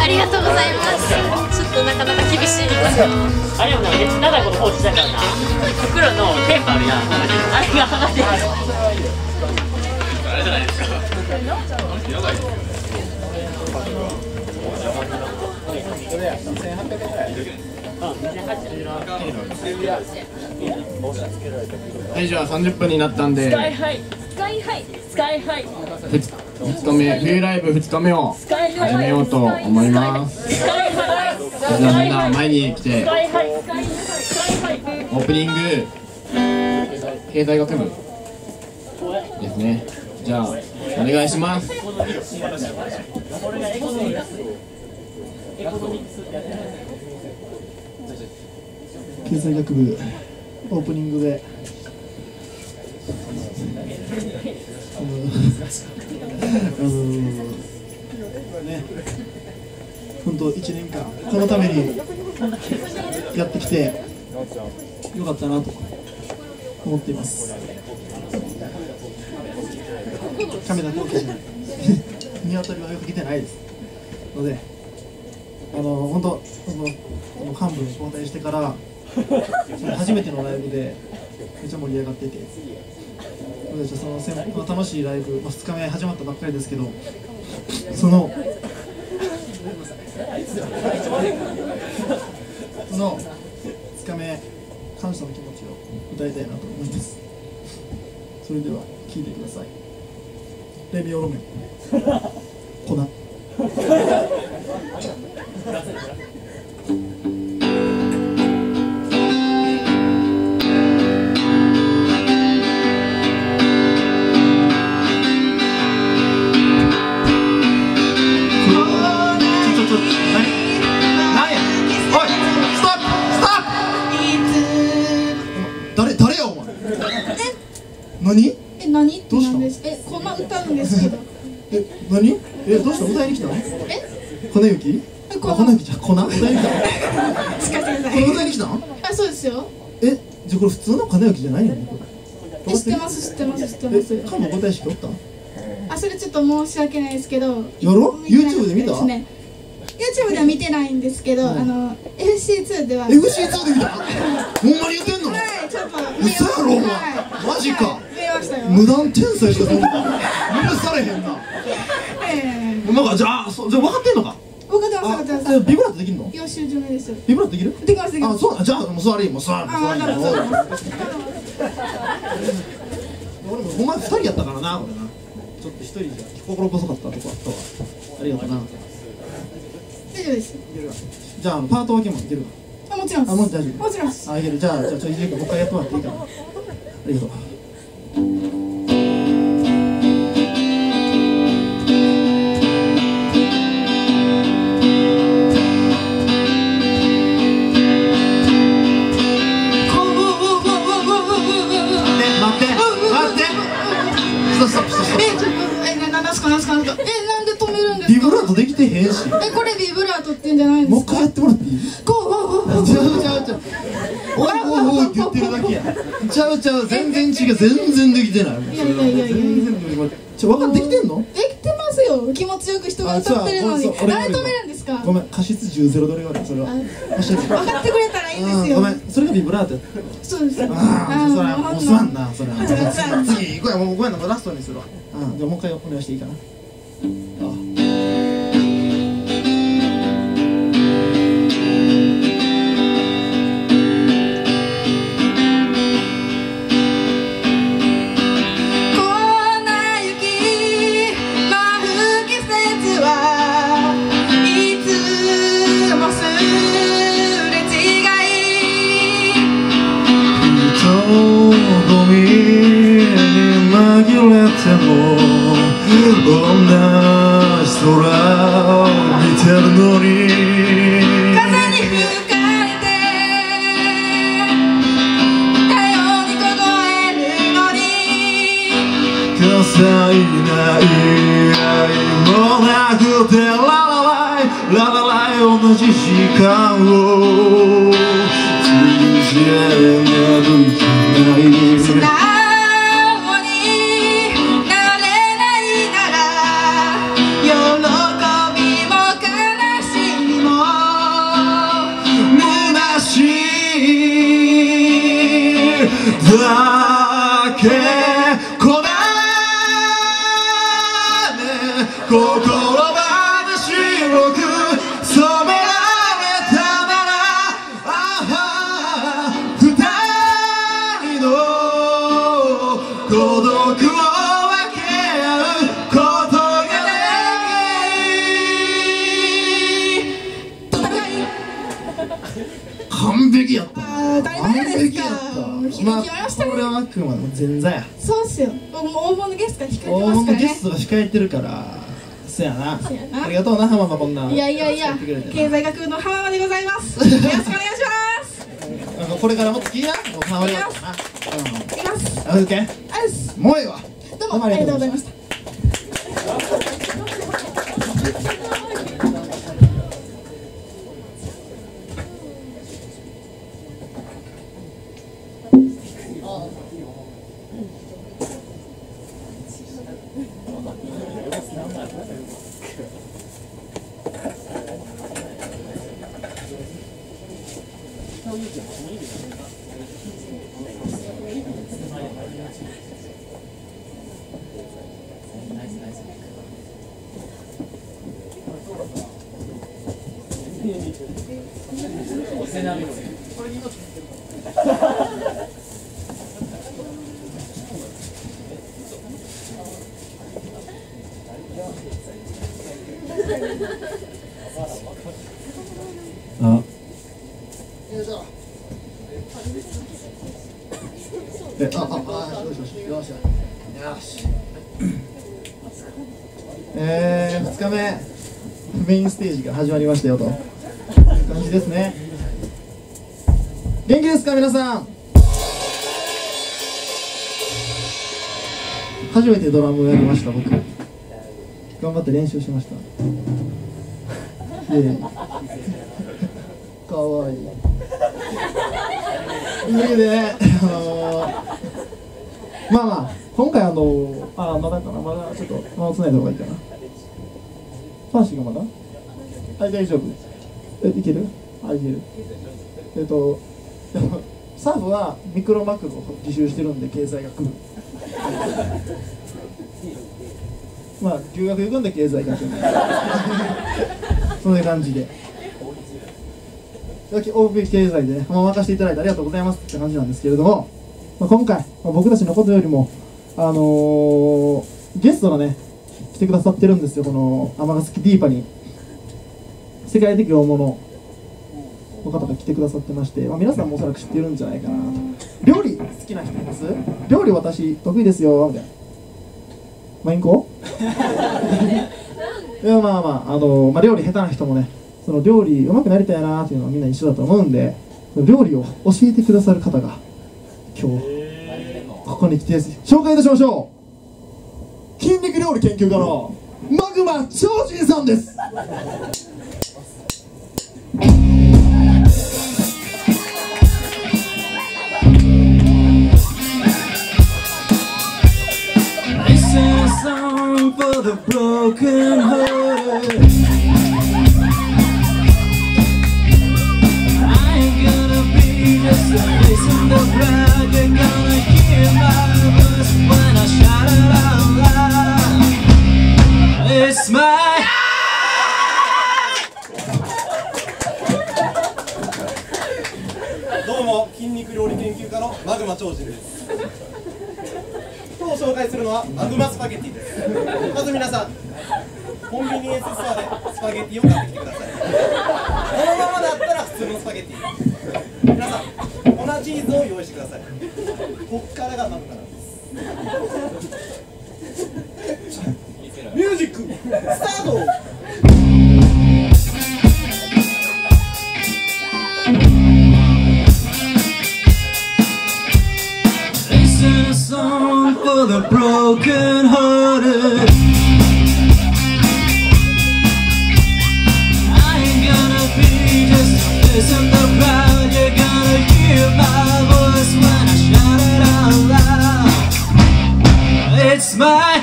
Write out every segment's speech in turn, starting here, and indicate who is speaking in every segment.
Speaker 1: ありがとうございます。ちょっとなかなか厳しいですよ。
Speaker 2: あれもね、めっちゃ長いこと放置したからな。袋のペーパーあるやん。あれが剥がれてる。あれじゃないですか。やばい。
Speaker 3: はい、じゃあ30分になったんで、
Speaker 2: スカイハイ、スカイハイ、スカイハイ。
Speaker 3: 2日目、冬ライブ2日目を始めようと思います。
Speaker 2: スカイハイ、
Speaker 3: じゃあみんな前に来て、
Speaker 2: スカイハイ、スカイハイ、スカイハイ。
Speaker 3: オープニング、経済学部ですね。じゃあ、お願いします。
Speaker 4: 経済学部オープニングでね、本当1年間このためにやってきてよかったなと思っています。カメラのじゃない見当たりはよく来てないですので、本当幹部に交代してから初めてのライブでめっちゃ盛り上がってて、その楽しいライブ、2日目始まったばっかりですけど、その2日目感謝の気持ちを歌いたいなと思います。それでは聴いてください。レミオロメン粉誰やお前。何？
Speaker 5: 何ってなんです。こんな歌うんですけど。
Speaker 4: 何？どうした？歌いに来たの？粉雪？粉雪じゃ粉？歌いに来たの？
Speaker 5: しかしくださ
Speaker 4: これ
Speaker 5: い。
Speaker 4: 歌いに来たの？
Speaker 5: あ、そうですよ。
Speaker 4: じゃあこれ普通の粉雪じゃないの？これ。
Speaker 5: 知ってます、知ってます、知ってます。
Speaker 4: カンの答え式おった？
Speaker 5: あ、それちょっと申し訳ないですけど。
Speaker 4: やろ？YouTube で見た
Speaker 5: ？YouTube では見てないんですけど、FC2 では。
Speaker 4: FC2 で見た？ほんまに言ってんの？
Speaker 5: はい、ちょっと。
Speaker 4: 嘘やろお前。マジか。
Speaker 5: 見ましたよ。
Speaker 4: 無断転載しか許されへんな。なんかじゃあ分かってんのか？
Speaker 5: 分かってます、分かってます。
Speaker 4: ビブラートできるの？
Speaker 5: 予習済みですよ。
Speaker 4: ビブラートできる？
Speaker 5: できます、できます。
Speaker 4: あ、そうだ。じゃあもう座り、もう座り。俺もほんま2人やったからな、俺な。ちょっと1人じゃ心細かったとこあったわ。ありがとうな。
Speaker 5: 大丈夫です。
Speaker 4: じゃあパート分けもいける？
Speaker 5: あ、もちろん。
Speaker 4: あ、もう大丈夫。
Speaker 5: もちろんです。
Speaker 4: あ、いける。じゃあちょっともう一回やってもらっていいかな。ありがとう。
Speaker 5: なんで止めるんですか？
Speaker 4: ビブラートできてへんし。
Speaker 5: これビブラートって言うんじゃないんですか？
Speaker 4: もう一回やってもらっていい？ちゃう。おいって言ってるだけや。ちゃう、全然違う、全然できてない。
Speaker 5: いや。
Speaker 4: 分かってきてんの？
Speaker 5: できてますよ。気持ちよく人が歌ってるのに。なんで止めるんですか？
Speaker 4: ごめん、過失10-0どれがある？それは。
Speaker 5: 分かってくれたらいいんですよ。
Speaker 4: ごめん、それがビブラートや。
Speaker 5: そうです。
Speaker 4: それもうすまんな、それ。次行こうや、もうごめんな、ラストにするわ。じゃあもう一回お願いしていいかな。同じ時間を通じ合える気ない
Speaker 5: なれないなら喜びも悲し
Speaker 4: だけこだね心まで白く染められたなら二人の孤独を分け合うことが完璧やった。
Speaker 5: 当たり前じゃないですか。決ま
Speaker 4: ま
Speaker 5: りましたね。
Speaker 4: これはあくまでも前座や。
Speaker 5: そうっすよ。もう大物ゲストが控えて
Speaker 4: 大
Speaker 5: ますからね。
Speaker 4: 物ゲストが控えてるからそやな。
Speaker 5: そうやな
Speaker 4: ありがとうな浜間こんな。
Speaker 5: いやいやいや、
Speaker 4: やってくれてな
Speaker 5: 経済学部の浜間でございます。よろしくお願いします。
Speaker 4: これからもっと聞いな。もう浜間だな。
Speaker 5: いきます。
Speaker 4: オッケー。
Speaker 5: ありす。
Speaker 4: もうええわ。
Speaker 5: どうもありがとうございました。
Speaker 4: あ。よし。2日目メインステージが始まりましたよという感じですね。元気ですか皆さん。初めてドラムをやりました僕。頑張って練習しました。かわいい。というわけで、まあ今回まだかな、まだちょっと間をつないだ方がいいかな。ファンシーがまだ大丈夫。いける？いける。でもサーフはミクロマクロを自習してるんで経済学部。まあ留学行くんで経済学部。そういう感じで。OB 経済でね、任せていただいてありがとうございますって感じなんですけれども、今回、僕たちのことよりも、ゲストがね、来てくださってるんですよ、この尼崎ディーパに。世界的大物の方が来てくださってまして、皆さんもおそらく知ってるんじゃないかなと。料理好きな人います？料理私得意ですよみたいな。マインコ？いや料理下手な人もね、その料理うまくなりたいなっていうのはみんな一緒だと思うんで、料理を教えてくださる方が今日ここに来て紹介いたしましょう。筋肉料理研究家のマグマ超人さんです。
Speaker 6: どうも筋肉料理研究家のマグマ超人です。今日紹介するのはマグマスパゲッティです。まず皆さんコンビニエンスストアでスパゲッティを買ってきてください。このままだったら普通のスパゲッティ。皆さん粉チーズを用意してください。こっからがマグマなんです。ミュージックスタート。
Speaker 7: Sing a song for the broken hearted. I ain't gonna be just a face in the crowd. You're gonna hear my voice when I shout it out loud. It's my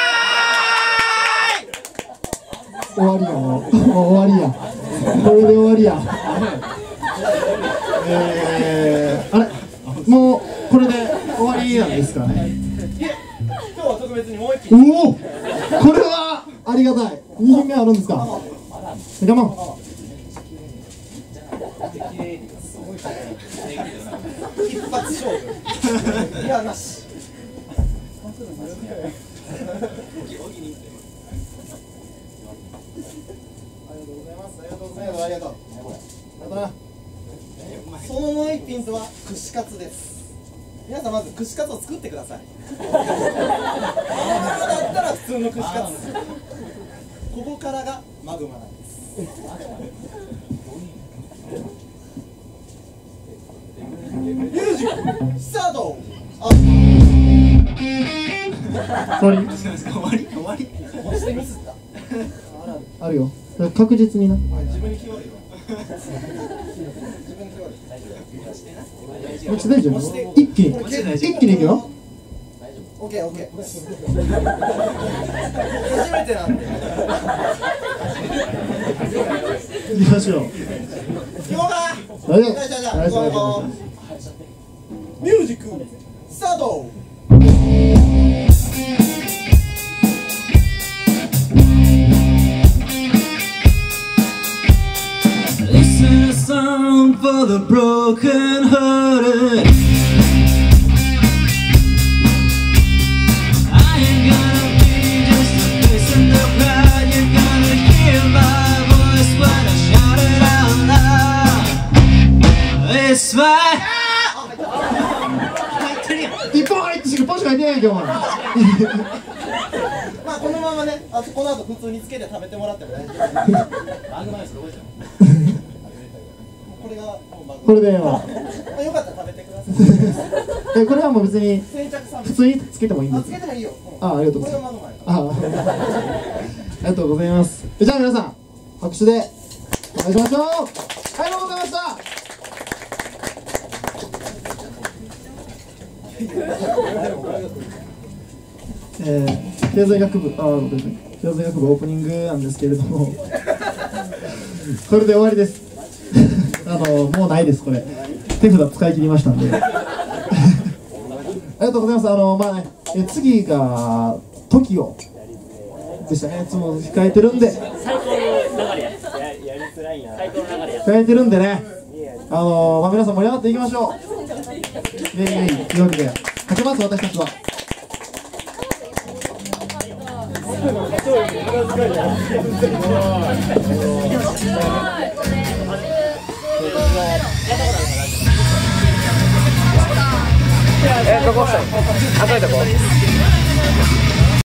Speaker 4: 終わりやもう終わりや。これで終わりや。あれもうこれで終わりなんですかね。
Speaker 6: 今日は特別にもう一品。
Speaker 4: おお、これはありがたい。2品目あるんですか。我慢。
Speaker 6: 一発勝負。いやなし。ありがとうございます。ありがとう。そのもう一品とは串カツです。皆さんまず串カツを作ってください。このままだったら普通の串カツ。ここからがマグマなんです。ミュージックスタート。
Speaker 4: 終わり。
Speaker 6: 押してミスった。
Speaker 4: あるよ。確実にな。
Speaker 6: 自分に決まるよ。自分に決まる。
Speaker 4: めっちゃ大丈夫。一気にいくよ。
Speaker 6: オッケーオッケー。初めてなんで。
Speaker 4: 行きましょう。
Speaker 6: 行こうか。
Speaker 4: はい。
Speaker 6: じゃあ行こう。ミュージックスタート。
Speaker 7: Listen a song for the broken hearted. I ain't gonna be just a face in the crowd. You're gonna hear my voice when I shout it out loud. It's fine.
Speaker 4: 一本入ってしかポンしか入ってないけど。
Speaker 6: まあこのままね、この後普通につけて食べてもらっても大丈夫。これがもうマグロ。
Speaker 4: これでよ。
Speaker 6: まあよかったら食べてください。
Speaker 4: これはもう別に
Speaker 6: 先着3
Speaker 4: 普通につけてもいいんです
Speaker 6: つけてもいいよ。
Speaker 4: ありがとうございます。
Speaker 6: これがマグマや。
Speaker 4: ありがとうございます。じゃあ皆さん拍手でお願いしましょう。ありがとうございました。経済学部経済学部オープニングなんですけれどもこれで終わりですもうないです。これ手札使い切りましたんでありがとうございます。まあね、次が TOKIO でしたね。いつも控えてるんで
Speaker 2: 最高の流れや。最高の流れや。
Speaker 4: 控えてるんでね、まあ、皆さん盛り上がっていきましょう。というわけで勝ちます私たちは。
Speaker 3: どこ？あそこ。